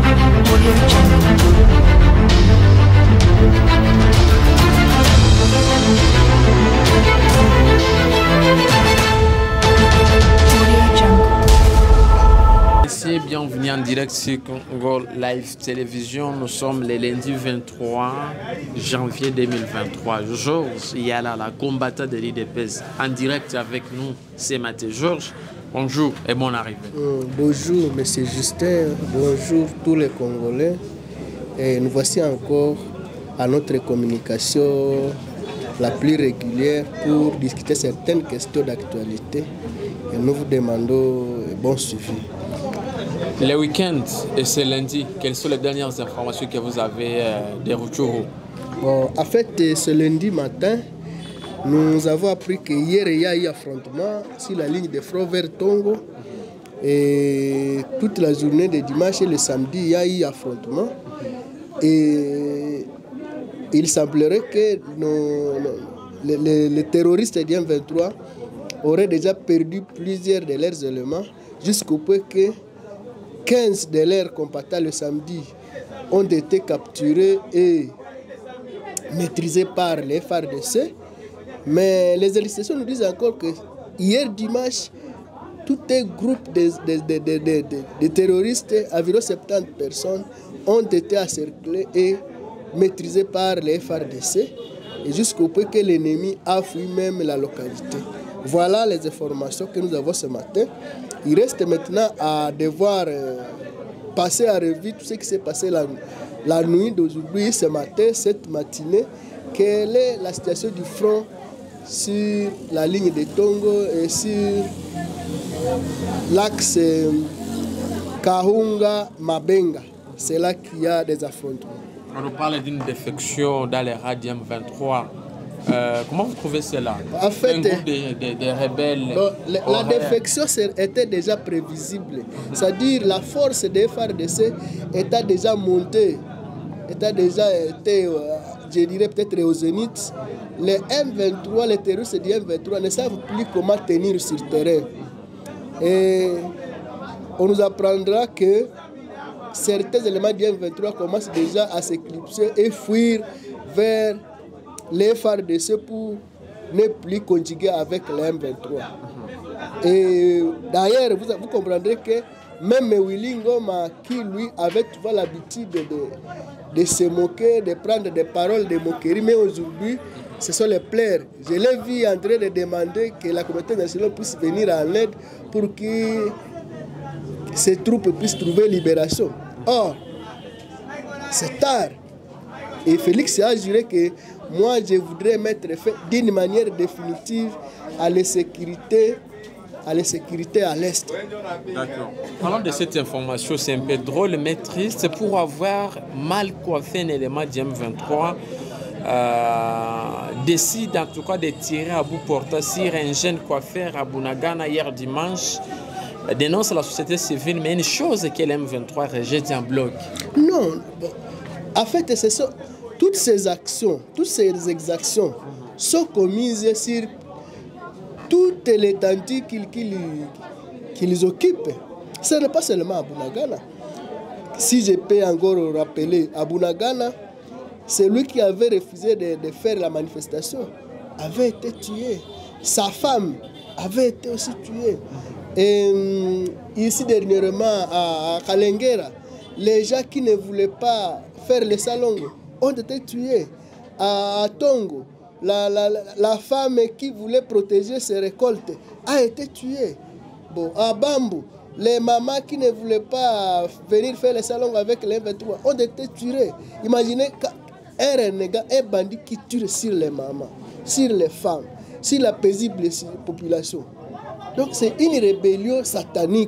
Bienvenue en direct sur Congo Live Télévision. Nous sommes le lundi 23 janvier 2023. Georges Yala, la combattant de l'IDPS, en direct avec nous ce matin. Georges, bonjour et bonne arrivée. Bonjour, monsieur Justin. Bonjour tous les Congolais. Et nous voici encore à notre communication la plus régulière pour discuter certaines questions d'actualité. Et nous vous demandons bon suivi. Le week-end et ce lundi, quelles sont les dernières informations que vous avez des retours? Bon, en fait, ce lundi matin, nous avons appris qu'hier, il y a eu affrontement sur la ligne de front vers Tongo. Et toute la journée de dimanche et le samedi, il y a eu affrontement. Et il semblerait que les terroristes du M23 auraient déjà perdu plusieurs de leurs éléments jusqu'au point que 15 de leurs combattants le samedi ont été capturés et maîtrisés par les FARDC. Mais les illustrations nous disent encore que hier dimanche, tout un groupe de terroristes, environ 70 personnes, ont été encerclés et maîtrisés par les FARDC, et jusqu'au point que l'ennemi a fui même la localité. Voilà les informations que nous avons ce matin. Il reste maintenant à devoir passer à revue tout ce qui s'est passé la nuit d'aujourd'hui, ce matin, cette matinée. Quelle est la situation du front sur la ligne de Tongo et sur l'axe Kahunga-Mabenga? C'est là qu'il y a des affrontements. On nous parle d'une défection dans les radiums 23. Comment vous trouvez cela? En fait, un groupe des rebelles. La défection était déjà prévisible. C'est-à-dire la force des FARDC était déjà montée, était déjà été, je dirais peut-être au zénith. Les M23, les terroristes du M23 ne savent plus comment tenir sur le terrain. Et on nous apprendra que certains éléments du M23 commencent déjà à s'éclipser et fuir vers les FARDC pour ne plus conjuguer avec les M23. Et d'ailleurs, vous comprendrez que même Willy Ngoma, qui lui avait l'habitude de se moquer, de prendre des paroles de moquerie, mais aujourd'hui, ce sont les plairs. Je l'ai vu en train de demander que la communauté nationale puisse venir en aide pour que ces troupes puissent trouver libération. Or, c'est tard. Et Félix a juré que moi, je voudrais mettre fin d'une manière définitive à l'insécurité à l'Est. D'accord. Parlons de cette information, c'est un peu drôle, mais triste. Pour avoir mal coiffé un élément du M23, décide en tout cas de tirer à bout portant sur un jeune coiffeur à Bunagana hier dimanche, dénonce la société civile, mais une chose que l'M23 rejette en bloc. Non, en fait, c'est ça. Toutes ces actions, toutes ces exactions sont commises sur toute l'étendue qu'ils occupent. Ce n'est pas seulement à Bunagana. Si je peux encore rappeler, à Bunagana, celui qui avait refusé de faire la manifestation avait été tué. Sa femme avait été aussi tuée. Et ici dernièrement à Kalengera, les gens qui ne voulaient pas faire les salons ont été tués. À Tongo, la femme qui voulait protéger ses récoltes a été tuée. Bon, à Bambou, les mamans qui ne voulaient pas venir faire les salons avec les 23 ont été tuées. Imaginez un renégat, un bandit qui tue sur les mamans, sur les femmes, sur la paisible population. Donc c'est une rébellion satanique.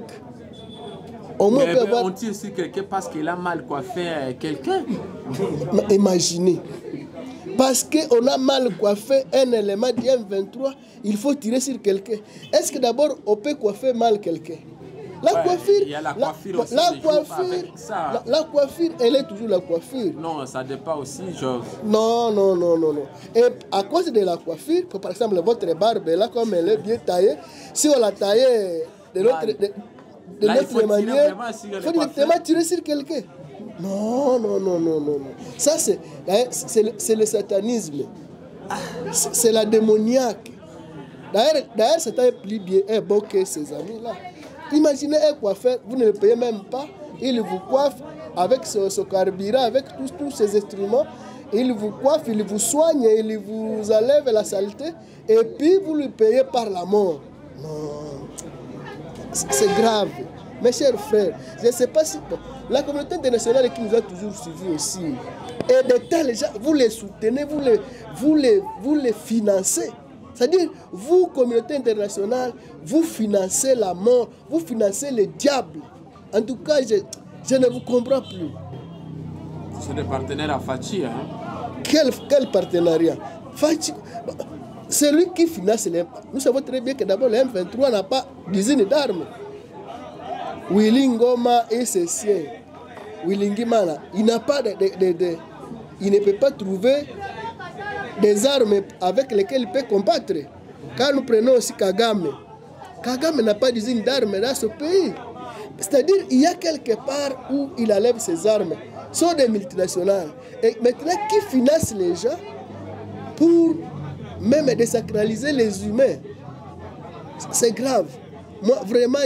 On tire sur quelqu'un parce qu'il a mal coiffé quelqu'un. Imaginez. Parce qu'on a mal coiffé un élément du M23, il faut tirer sur quelqu'un. Est-ce que d'abord on peut coiffer mal quelqu'un? La coiffure, il y a la coiffure aussi. La coiffure, elle est toujours la coiffure. Non, ça dépend aussi, Georges. Non. Et à cause de la coiffure, par exemple, votre barbe là, comme elle est bien taillée, si on la taillait de l'autre... de Là, notre manière, il il faut directement tirer sur quelqu'un. Non, non, non, non, non, non. Ça, c'est le satanisme. C'est la démoniaque. D'ailleurs, Satan est plus bien, est bon que ses amis-là. Imaginez un coiffeur, vous ne le payez même pas, il vous coiffe avec ce carburant, avec tous ces instruments, il vous coiffe, il vous soigne, il vous enlève la saleté, et puis vous le payez par la mort. Non, c'est grave. Mes chers frères, je ne sais pas si... Bon, la communauté internationale qui nous a toujours suivis aussi, et de tels gens, vous les soutenez, vous les financez. C'est-à-dire, vous, communauté internationale, vous financez la mort, vous financez le diable. En tout cas, je ne vous comprends plus. C'est des partenaires à Fachi. Hein? Quel partenariat? Fachi, celui qui finance les... Nous savons très bien que d'abord, le M23 n'a pas d'usine d'armes. Willy Ngoma et ses siens. Willy Ngimana, il n'a pas il ne peut pas trouver des armes avec lesquelles il peut combattre. Quand nous prenons aussi Kagame, Kagame n'a pas d'usine d'armes dans ce pays. C'est-à-dire il y a quelque part où il enlève ses armes. Ce sont des multinationales. Et maintenant, qui finance les gens pour même désacraliser les humains? C'est grave. Moi, vraiment,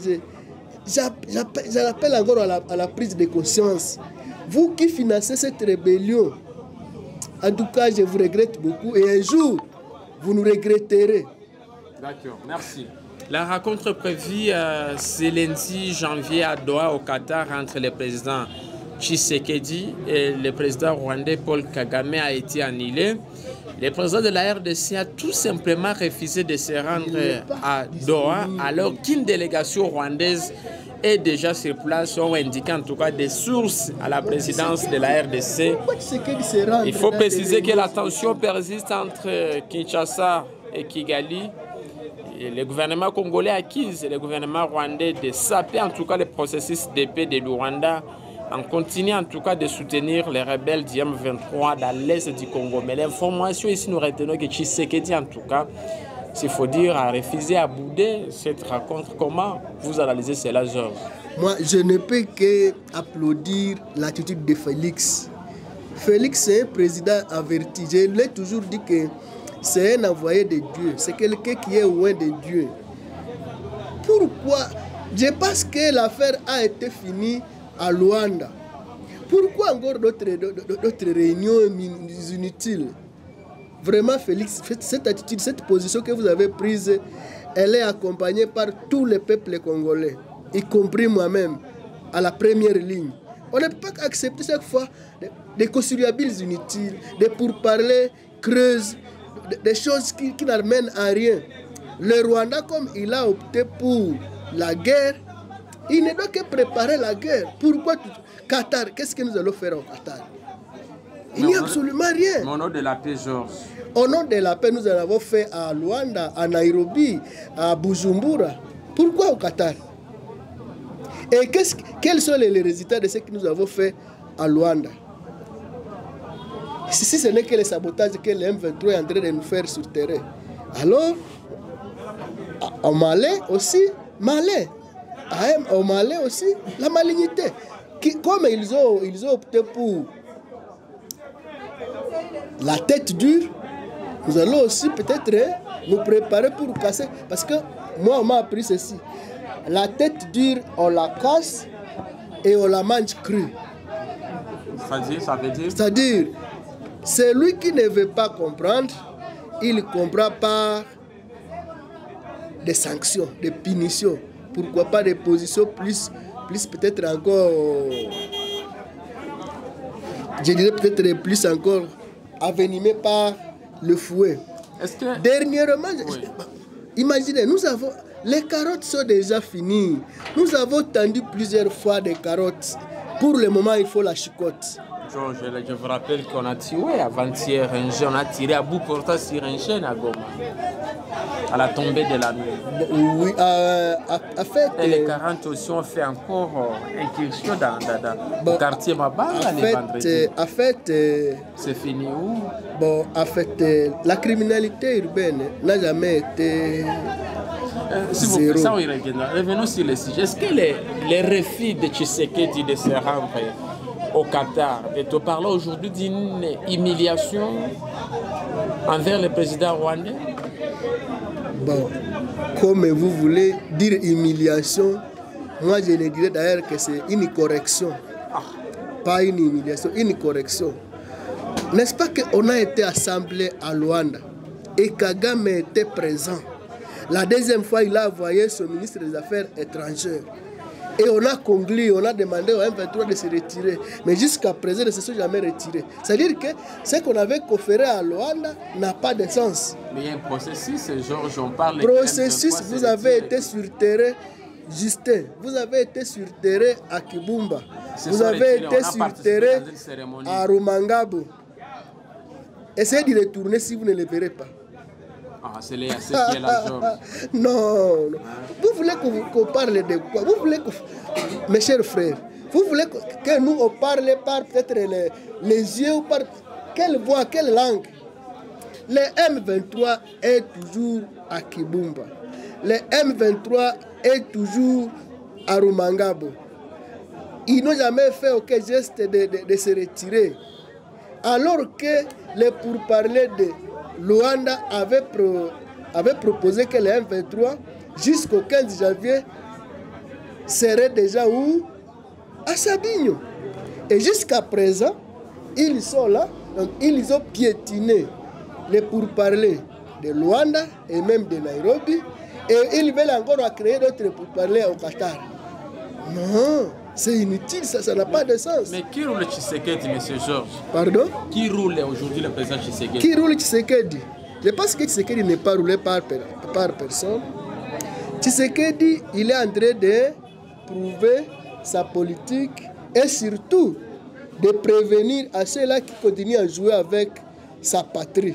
j'appelle encore à la prise de conscience. Vous qui financez cette rébellion, en tout cas, je vous regrette beaucoup et un jour, vous nous regretterez. D'accord, merci. La rencontre prévue ce lundi janvier à Doha, au Qatar, entre le président Tshisekedi et le président rwandais Paul Kagame a été annulée. Le président de la RDC a tout simplement refusé de se rendre à Doha, alors qu'une délégation rwandaise est déjà sur place, ont indiqué en tout cas des sources à la présidence de la RDC. Il faut préciser que la tension persiste entre Kinshasa et Kigali. Et le gouvernement congolais accuse le gouvernement rwandais de saper en tout cas le processus de paix de Rwanda en continuant en tout cas de soutenir les rebelles du M23 dans l'est du Congo. Mais l'information ici, nous retenons que Tshisekedi en tout cas, s'il faut dire, a refusé à bouder cette rencontre. Comment vous analysez cela, Georges? Moi, je ne peux qu'applaudir l'attitude de Félix. Félix, c'est un président averti. Je l'ai toujours dit que c'est un envoyé de Dieu. C'est quelqu'un qui est loin de Dieu. Pourquoi? Je pense que l'affaire a été finie à Luanda. Pourquoi encore d'autres réunions inutiles? Vraiment, Félix, cette attitude, cette position que vous avez prise, elle est accompagnée par tous les peuples congolais, y compris moi-même, à la première ligne. On ne peut pas accepter chaque fois des conciliables inutiles, des pourparlers creuses, des choses qui n'amènent à rien. Le Rwanda, comme il a opté pour la guerre, il ne doit que préparer la guerre. Pourquoi Qatar? Qu'est-ce que nous allons faire au Qatar? Il n'y a absolument rien. Au nom de la paix, Georges. Au nom de la paix, nous en avons fait à Luanda, à Nairobi, à Bujumbura. Pourquoi au Qatar? Et quels sont les résultats de ce que nous avons fait à Luanda? Si ce n'est que le sabotage que le M23 est en train de nous faire sur le terrain. Alors, au Mali aussi, au Mali aussi, la malignité. Comme ils ont opté pour la tête dure, nous allons aussi peut-être nous préparer pour casser. Parce que moi, on m'a appris ceci. La tête dure, on la casse et on la mange crue. Ça veut dire? C'est-à-dire, celui qui ne veut pas comprendre, il comprend par des sanctions, des punitions. Pourquoi pas des positions plus peut-être encore, je dirais peut-être plus encore avenimées par le fouet. Dernièrement, oui. Imaginez, les carottes sont déjà finies. Nous avons tendu plusieurs fois des carottes. Pour le moment, il faut la chicotte. Je vous rappelle qu'on a tiré avant-hier un jeune, on a tiré à bout portant sur un jeune à Goma, à la tombée de la nuit. Oui, en fait... Et les 40 aussi ont fait encore incursion dans le quartier Mabanga les vendredis. En fait... c'est fini où? Bon, en fait, la criminalité urbaine n'a jamais été Zéro. Ça, revenons sur le sujet. Est-ce que les refus de Tshisekedi de se rendre au Qatar, de te parler aujourd'hui d'une humiliation envers le président rwandais? Bon, comme vous voulez dire humiliation, moi je le dirais d'ailleurs que c'est une correction. Pas une humiliation, une correction. N'est-ce pas qu'on a été assemblé à Luanda et Kagame était présent? La deuxième fois, il a envoyé son ministre des Affaires étrangères. Et on a conclu, on a demandé au M23 de se retirer. Mais jusqu'à présent, ils ne se sont jamais retirés. C'est-à-dire que ce qu'on avait conféré à Luanda n'a pas de sens. Mais il y a un processus, Georges, on parle... Processus, vous avez été sur terrain, Justin, vous avez été sur terrain à Kibumba. Vous avez été sur terrain à Rumangabo. Essayez d'y retourner si vous ne le verrez pas. Ah, c'est qui est là, Georges. Non, non. Vous voulez qu'on parle de quoi? Vous voulez que... Mes chers frères, vous voulez que nous on parle par peut-être les yeux ou par quelle voix, quelle langue? Le M23 est toujours à Kibumba. Le M23 est toujours à Rumangabo. Ils n'ont jamais fait aucun geste de se retirer. Alors que les pourparlers de Luanda avait proposé que le M23, jusqu'au 15 janvier, serait déjà où? À Sabinho. Et jusqu'à présent, ils sont là, donc ils ont piétiné les pourparlers de Luanda et même de Nairobi, et ils veulent encore créer d'autres pourparlers au Qatar. Non, c'est inutile, ça n'a pas de sens. Mais qui roule Tshisekedi, M. Georges? Pardon? Qui roule aujourd'hui le président Tshisekedi? Qui roule Tshisekedi? Je pense que Tshisekedi n'est pas roulé par personne. Tshisekedi, il est en train de prouver sa politique et surtout de prévenir à ceux-là qui continuent à jouer avec sa patrie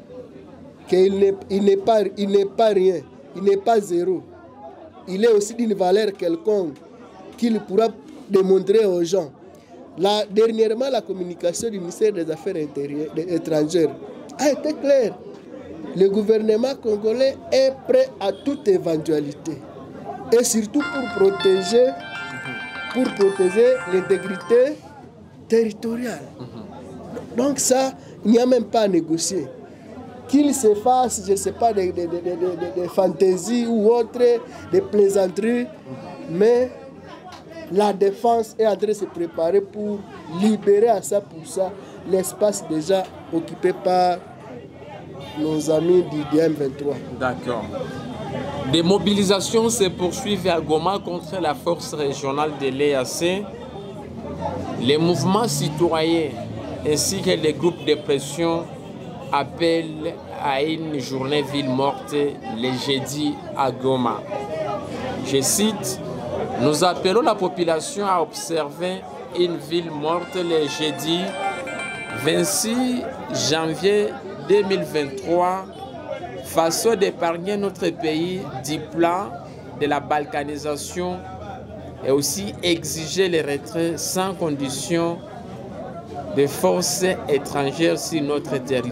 qu'il n'est pas rien, il n'est pas zéro. Il est aussi d'une valeur quelconque qu'il pourra démontrer aux gens. Dernièrement, la communication du ministère des Affaires étrangères a été claire. Le gouvernement congolais est prêt à toute éventualité. Et surtout pour protéger l'intégrité territoriale. Donc ça, il n'y a même pas à négocier. Qu'il se fasse, je ne sais pas, des fantaisies ou autres, des plaisanteries, mais la défense est en train de se préparer pour libérer à 100% l'espace déjà occupé par nos amis du M23. D'accord. Des mobilisations se poursuivent à Goma contre la force régionale de l'EAC. Les mouvements citoyens ainsi que les groupes de pression appellent à une journée ville morte le jeudi à Goma. Je cite: « Nous appelons la population à observer une ville morte le jeudi 26 janvier 2023, façon d'épargner notre pays du plan de la balkanisation et aussi exiger le retrait sans condition de forces étrangères sur notre territoire »,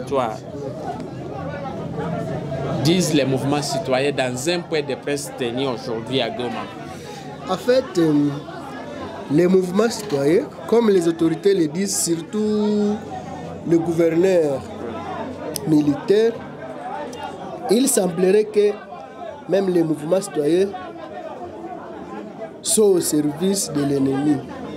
disent les mouvements citoyens dans un point de presse tenu aujourd'hui à Goma. En fait, les mouvements citoyens, comme les autorités le disent, surtout le gouverneur militaire, il semblerait que même les mouvements citoyens sont au service de l'ennemi.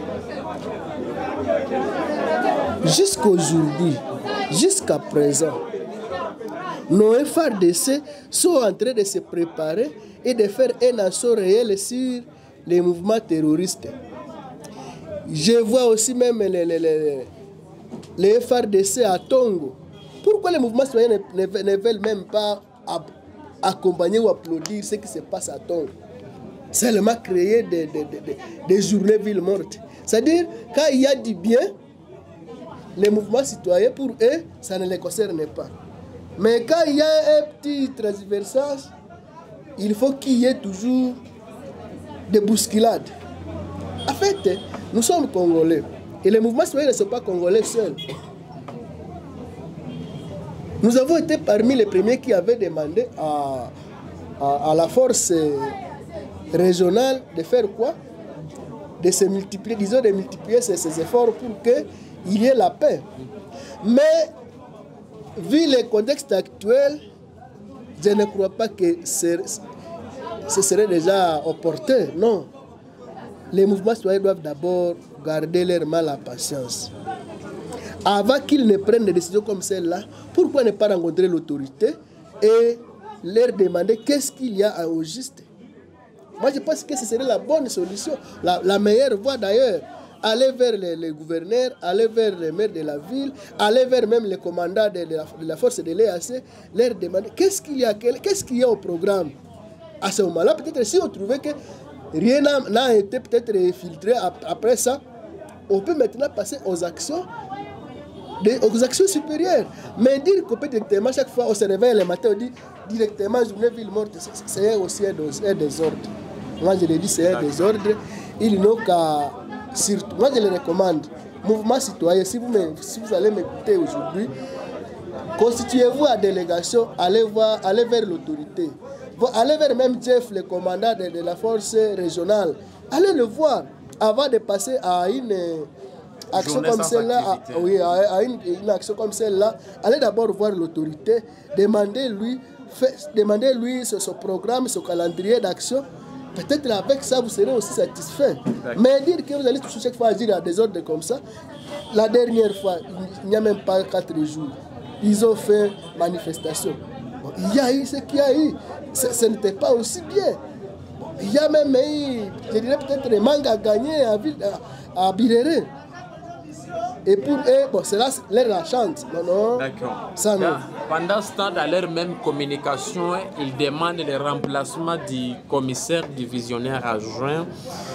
Jusqu'aujourd'hui, jusqu'à présent, nos FARDC sont en train de se préparer et de faire un assaut réel sur les mouvements terroristes. Je vois aussi même les FARDC à Tongo. Pourquoi les mouvements citoyens ne veulent même pas accompagner ou applaudir ce qui se passe à Tongo? Seulement créer des journées villes mortes. C'est-à-dire, quand il y a du bien, les mouvements citoyens, pour eux, ça ne les concerne pas. Mais quand il y a un petit transversage, il faut qu'il y ait toujours des bousculades. En fait, nous sommes Congolais. Et les mouvements citoyens ne sont pas Congolais seuls. Nous avons été parmi les premiers qui avaient demandé à la force régionale de faire quoi? De se multiplier, disons, de multiplier ces efforts pour qu'il y ait la paix. Mais, vu le contexte actuel, je ne crois pas que ce serait déjà opportun. Non. Les mouvements citoyens doivent d'abord garder leur mal à patience. Avant qu'ils ne prennent des décisions comme celle-là, pourquoi ne pas rencontrer l'autorité et leur demander qu'est-ce qu'il y a au juste? Moi, je pense que ce serait la bonne solution, la meilleure voie d'ailleurs. Aller vers les gouverneurs, aller vers les maires de la ville, aller vers même les commandants de la force de l'EAC, leur demander qu'est-ce qu'il y a au programme. À ce moment-là, peut-être si on trouvait que rien n'a été peut-être filtré après ça, on peut maintenant passer aux actions supérieures. Mais dire qu'on peut directement, chaque fois on se réveille le matin, on dit directement journée ville morte, c'est aussi un désordre. Moi je le dis, c'est un désordre. Il n'ont qu'à, surtout, moi je le recommande, mouvement citoyen, si vous allez m'écouter aujourd'hui, constituez-vous à délégation, allez vers l'autorité. Allez vers même Jeff, le commandant de la force régionale. Allez le voir avant de passer à une action comme celle-là. À une action comme celle-là. Allez d'abord voir l'autorité, demandez-lui son programme, son calendrier d'action. Peut-être avec ça, vous serez aussi satisfait. Mais dire que vous allez toujours chaque fois agir à des ordres comme ça, la dernière fois, il n'y a même pas 4 jours, ils ont fait manifestation. Bon, il y a eu ce qu'il y a eu. Ce n'était pas aussi bien. Bon, il y a même eu, je dirais peut-être, un manque à gagner à Birere. Et pour eux, bon, c'est là la chante. Non. D'accord. Ça, non. Pendant ce temps, dans leur même communication, ils demandent le remplacement du commissaire divisionnaire adjoint,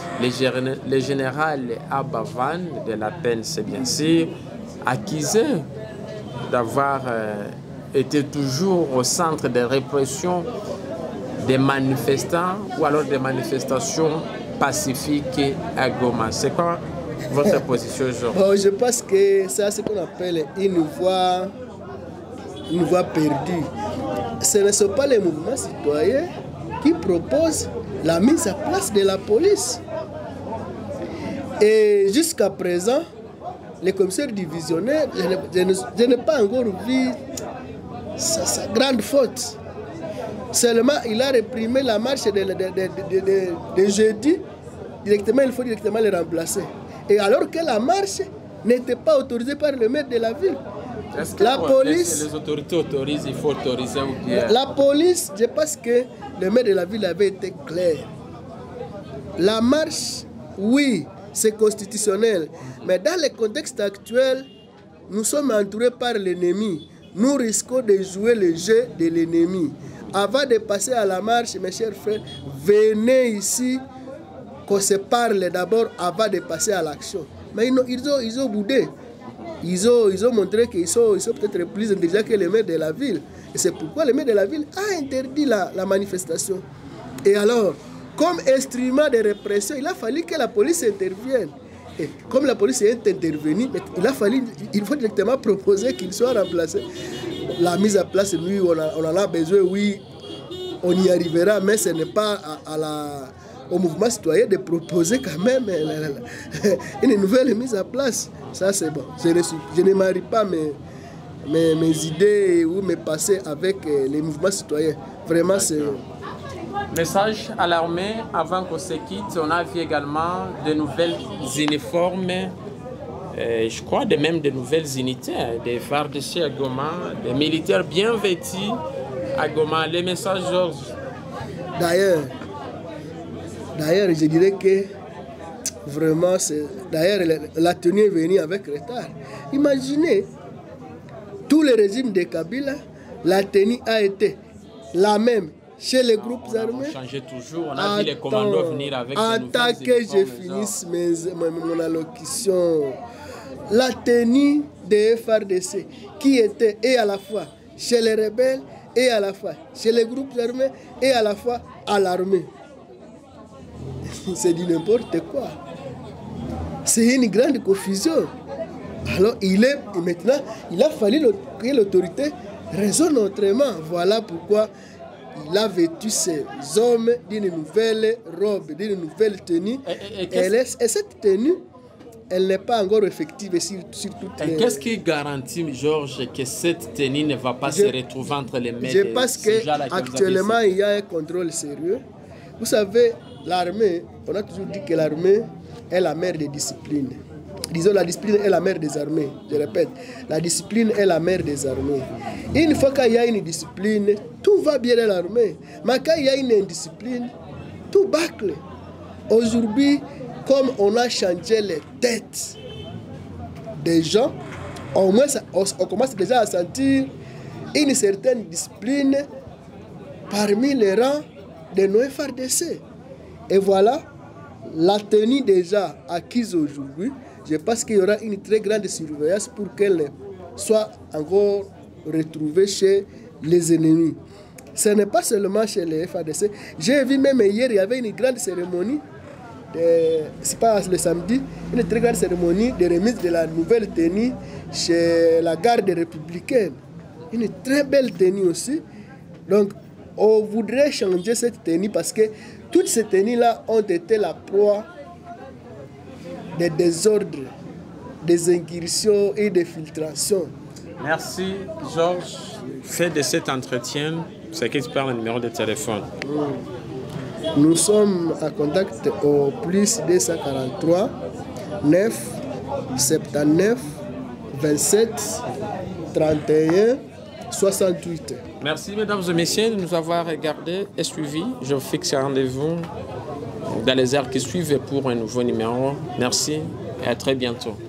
le général Abavan de la peine, c'est bien sûr, accusé d'avoir été toujours au centre de répression des manifestants ou alors des manifestations pacifiques à Goma. C'est quoi votre position aujourd'hui? Bon, je pense que c'est ce qu'on appelle une voie perdue. Ce ne sont pas les mouvements citoyens qui proposent la mise à place de la police. Et jusqu'à présent, les commissaires divisionnaires, je n'ai pas encore vu sa grande faute. Seulement, il a réprimé la marche de jeudi. Directement, il faut directement les remplacer. Et alors que la marche n'était pas autorisée par le maire de la ville. La police... Les autorités autorisent, il faut autoriser ou bien... La police, je pense que le maire de la ville avait été clair. La marche, oui, c'est constitutionnel. Mais dans le contexte actuel, nous sommes entourés par l'ennemi. Nous risquons de jouer le jeu de l'ennemi. Avant de passer à la marche, mes chers frères, venez ici, qu'on se parle d'abord avant de passer à l'action. Mais ils ont boudé. Ils ont montré qu'ils sont peut-être plus intelligents que les maires de la ville. Et c'est pourquoi le maire de la ville a interdit la manifestation. Et alors, comme instrument de répression, il a fallu que la police intervienne. Et comme la police est intervenue, il faut directement proposer qu'il soit remplacé. La mise à place, lui, on en a besoin, oui, on y arrivera, mais ce n'est pas au mouvement citoyen de proposer quand même une nouvelle mise à place. Ça, c'est bon. Je ne marie pas mes idées ou mes passés avec les mouvements citoyens. Vraiment, c'est... Message à l'armée, avant qu'on se quitte, on a vu également de nouvelles uniformes, je crois même de nouvelles unités, des FARDC à Goma, des militaires bien vêtus à Goma. Les messages, Georges. D'ailleurs, je dirais que vraiment, d'ailleurs, la tenue est venue avec retard. Imaginez, tous les régimes de Kabila, la tenue a été la même. Chez les groupes armés, on change toujours. On a vu les commandos venir avec attends que je finisse mon allocution. La tenue des FARDC, qui était et à la fois chez les rebelles, et à la fois chez les groupes armés, et à la fois à l'armée. C'est du n'importe quoi. C'est une grande confusion. Alors, maintenant, il a fallu que l'autorité raisonne autrement. Voilà pourquoi il a vêtu ses hommes d'une nouvelle robe, d'une nouvelle tenue. Et cette tenue, elle n'est pas encore effective sur toutes les... Qu'est-ce qui garantit, Georges, que cette tenue ne va pas se retrouver entre les mains Je pense qu'actuellement, il y a un contrôle sérieux. Vous savez, l'armée, on a toujours dit que l'armée est la mère des disciplines. Disons, la discipline est la mère des armées. Je répète, la discipline est la mère des armées. Une fois qu'il y a une discipline, tout va bien dans l'armée. Mais quand il y a une indiscipline, tout bâcle. Aujourd'hui, comme on a changé les têtes des gens, au moins on commence déjà à sentir une certaine discipline parmi les rangs de nos FARDC. Et voilà, la tenue déjà acquise aujourd'hui, je pense qu'il y aura une très grande surveillance pour qu'elle soit encore retrouvée chez les ennemis. Ce n'est pas seulement chez les FARDC. J'ai vu même hier, il y avait une grande cérémonie, c'est pas le samedi, une très grande cérémonie de remise de la nouvelle tenue chez la garde républicaine. Une très belle tenue aussi. Donc, on voudrait changer cette tenue parce que toutes ces tenues-là ont été la proie des désordres, des incursions et des filtrations. Merci, Georges. Fais de cet entretien ce qui te parle le numéro de téléphone. Nous sommes en contact au plus 243 9 79 27 31 68. Merci, mesdames et messieurs, de nous avoir regardés et suivis. Je vous fixe un rendez-vous dans les heures qui suivent pour un nouveau numéro. Merci et à très bientôt.